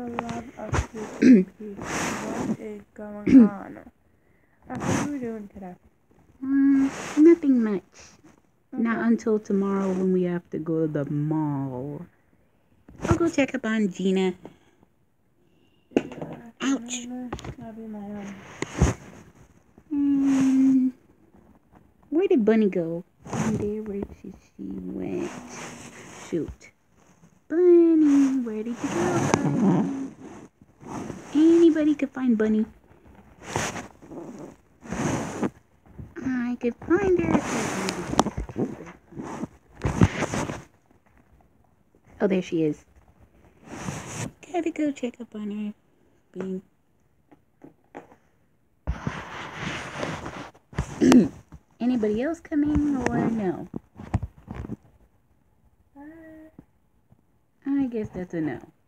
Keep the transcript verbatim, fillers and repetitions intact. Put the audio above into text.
a lot of people. What is going on? Uh, what are we doing today? Um, nothing much. Okay. Not until tomorrow when we have to go to the mall. I'll go check up on Gina. Yeah, Ouch. That'll be my own. Um, where did Bunny go? And there, where did she, she went? Shoot. Bunny, where did you go, Bunny? Anybody could find Bunny. I could find her. Oh, there she is. Gotta go check up on her. Being anybody else coming or no? Uh, I guess that's a no.